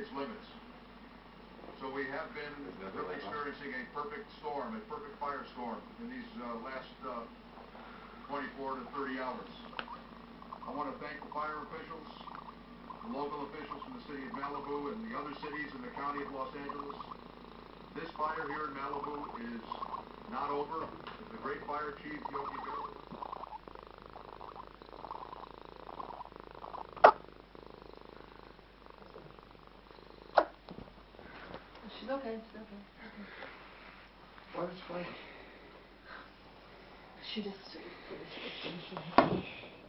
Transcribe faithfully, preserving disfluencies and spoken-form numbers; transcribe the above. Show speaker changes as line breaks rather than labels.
limits. So we have been really experiencing a perfect storm, a perfect firestorm in these uh, last uh, twenty-four to thirty hours. I want to thank the fire officials, the local officials from the city of Malibu and the other cities in the county of Los Angeles. This fire here in Malibu is not over. The great fire chief, Yogi Berra.
She's okay, she's okay. okay. Water's fine. She just...